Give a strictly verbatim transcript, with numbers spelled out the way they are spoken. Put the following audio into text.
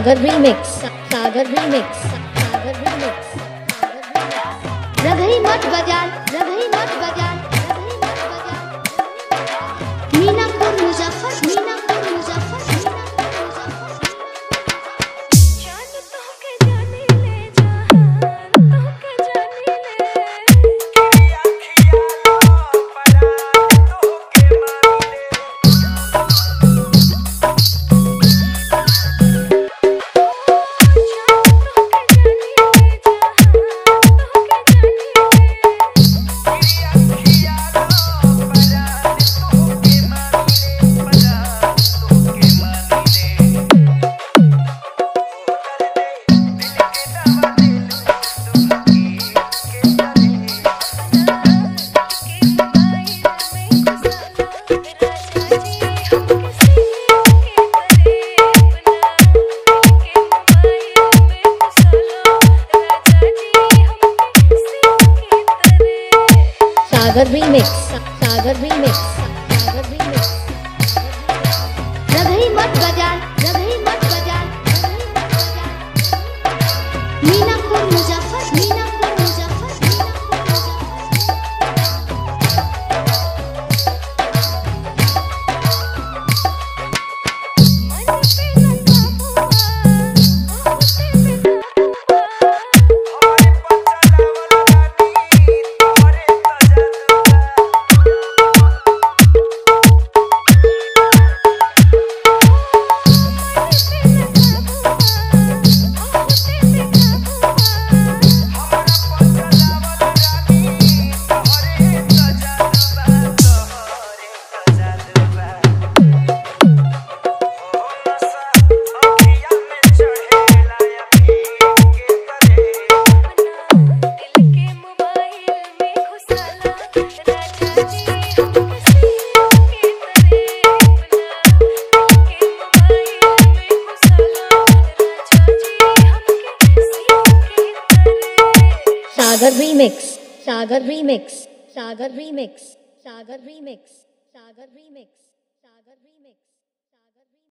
सागर remix Sagar remix Sagar remix रघई मत बजान रघई मत बजान रघई मत बजान Minapur Muzaffar Minapur Muzaffar Sagar remix Sagar remix Sagar remix रघई मत बजान रघई मत बजान Minapur Muzaffar Minapur Muzaffar Sagar remix Sagar remix Sagar remix Sagar remix Sagar remix Sagar remix